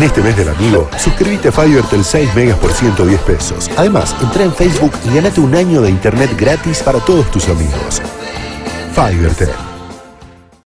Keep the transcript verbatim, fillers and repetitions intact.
En este mes del amigo, suscríbete a Fibertel seis megas por ciento diez pesos. Además, entra en Facebook y ganate un año de internet gratis para todos tus amigos. Fibertel.